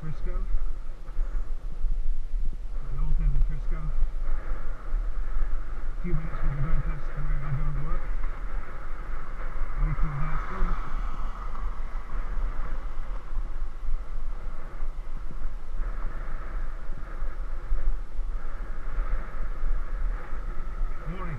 Frisco. North end of Frisco. A few minutes we'll be going past where I go and work. Wakefield High School. Morning.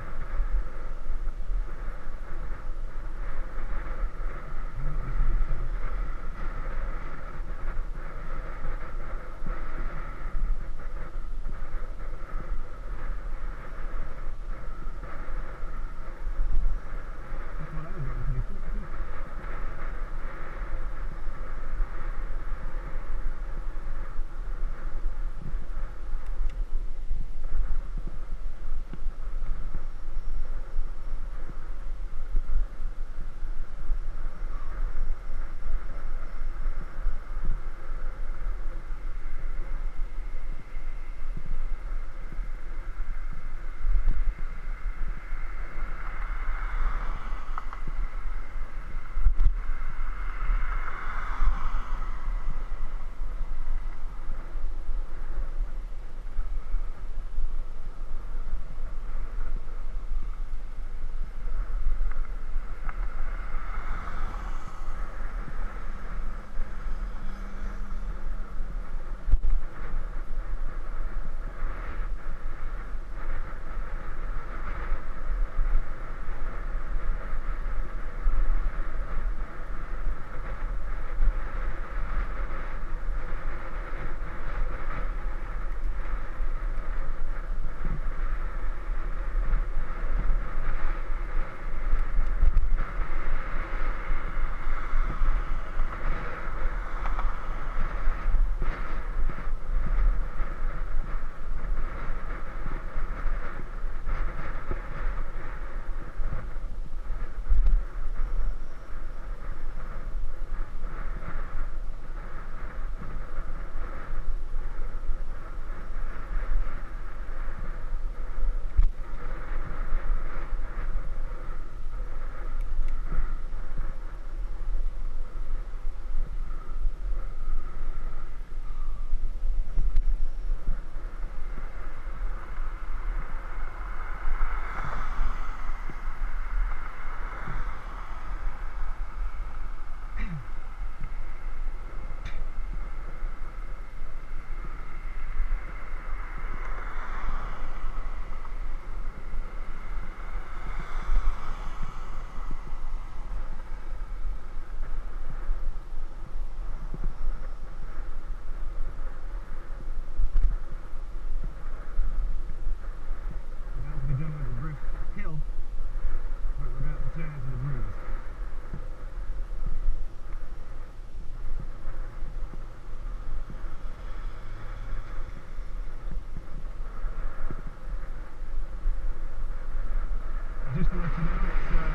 Just to let you know,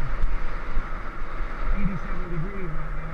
it's 87 degrees right now.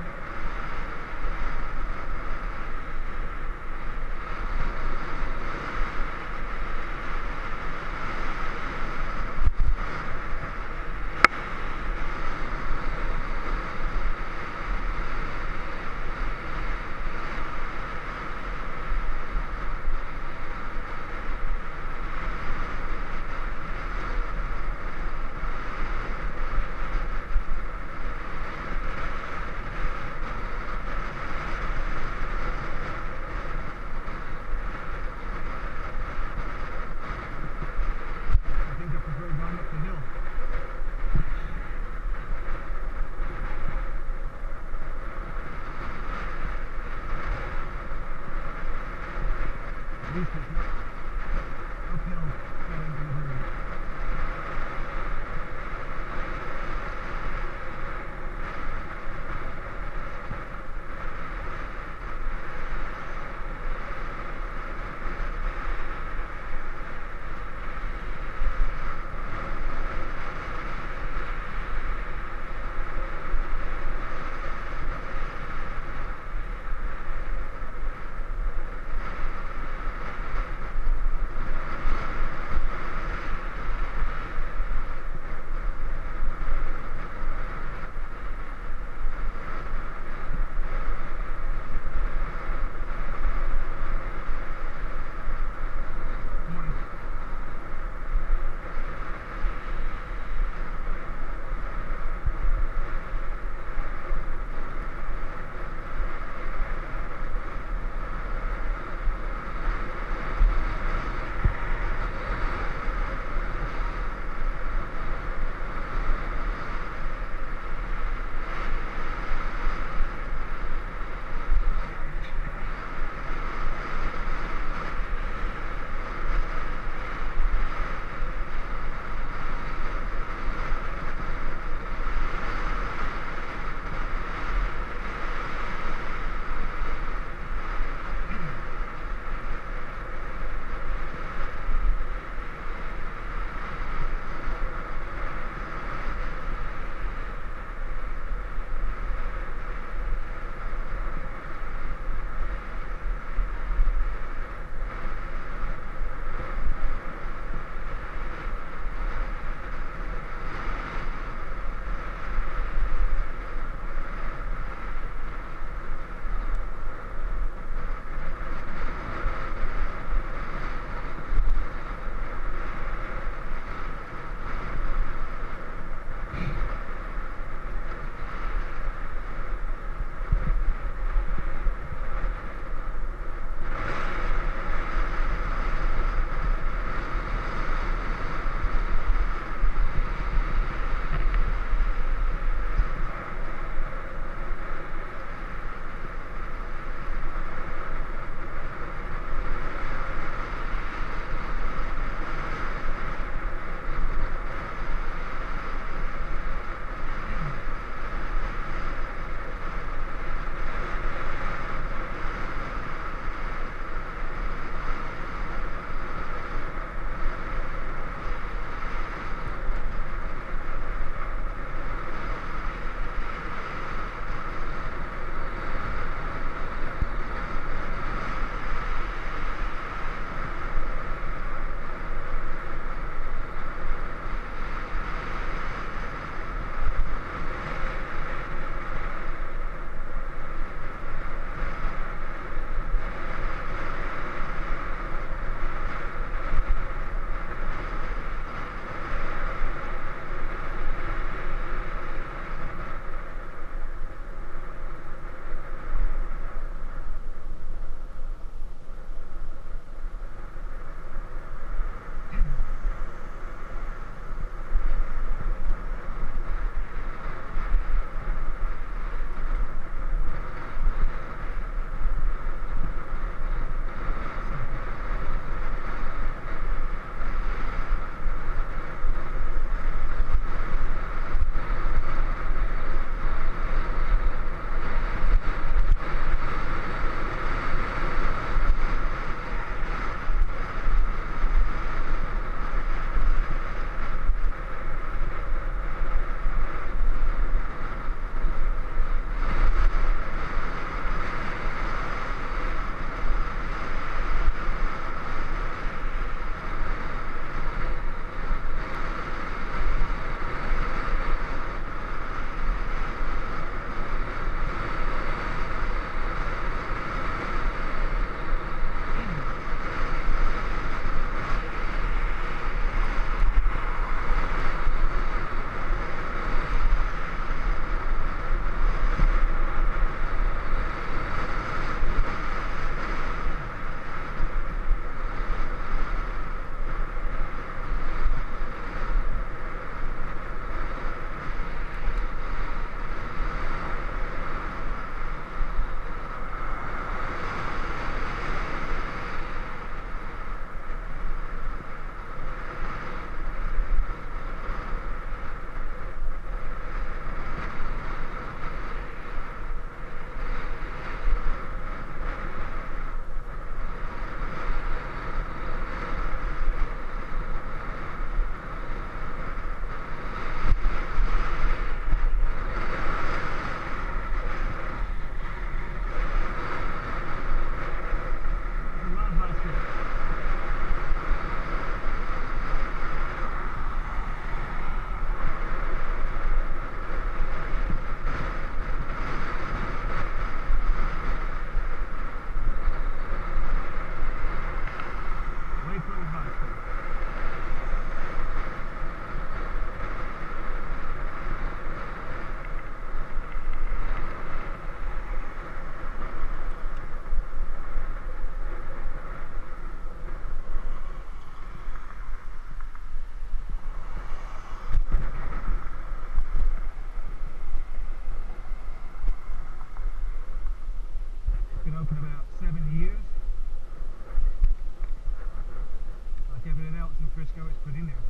ago it's put in there.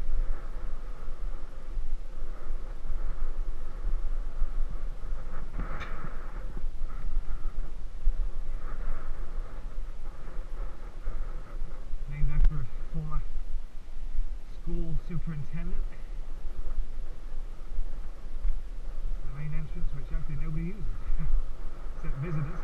Named after a former school superintendent. The main entrance, which actually nobody uses, except visitors.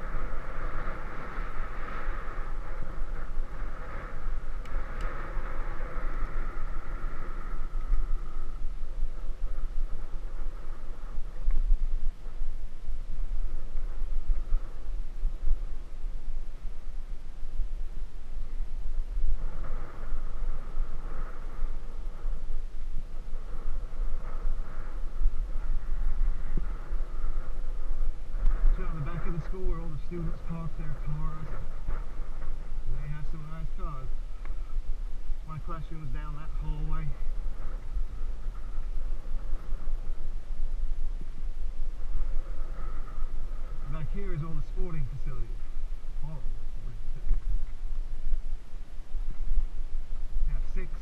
Back of the school where all the students park their cars, and they have some nice cars. My classroom is down that hallway. Back here is all the sporting facilities. Horrible sporting facilities. We have 6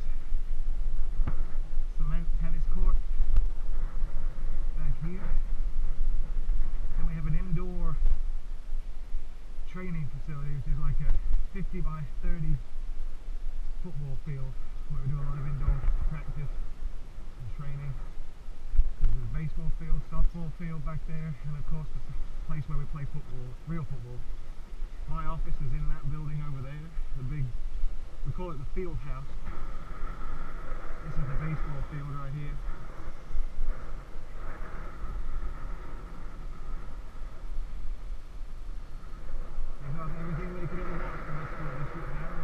cement tennis courts back here. Then we have an indoor training facility, which is like a 50 by 30 football field where we do a lot of indoor practice and training. There's a baseball field, softball field back there, and of course the place where we play football, real football. My office is in that building over there, the big, we call it the field house. This is the baseball field right here. Everything they could ever want from this school district now.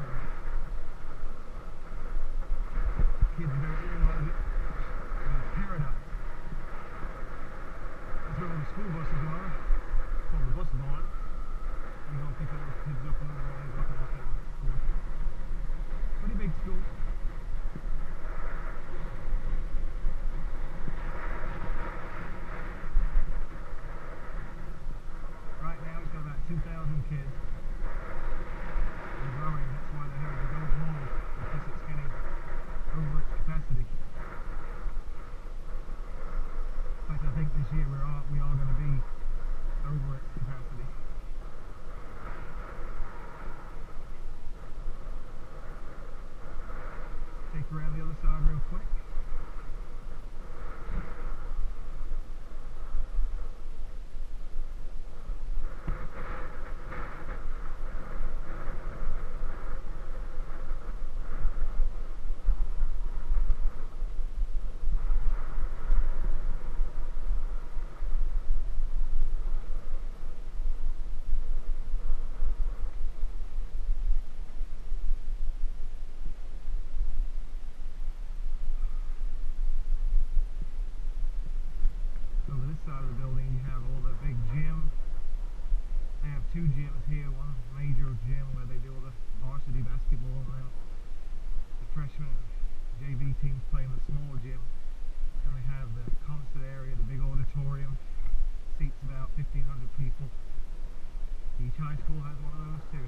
Kids don't realize it. It's paradise. That's where all the school buses are. It's called the bus barn. You go pick all those kids up in the morning and drop them off at school. Pretty big school. Right now it's got about 2,000 kids. That's why they're having to go home, because it's getting over its capacity. In fact, I think this year we are going to be over its capacity. Take around the other side real quick. Side of the building you have all the big gyms. They have 2 gyms here, one major gym where they do all the varsity basketball, and then the freshman JV teams play in the small gym. And they have the concert area, the big auditorium, seats about 1,500 people. Each high school has one of those too.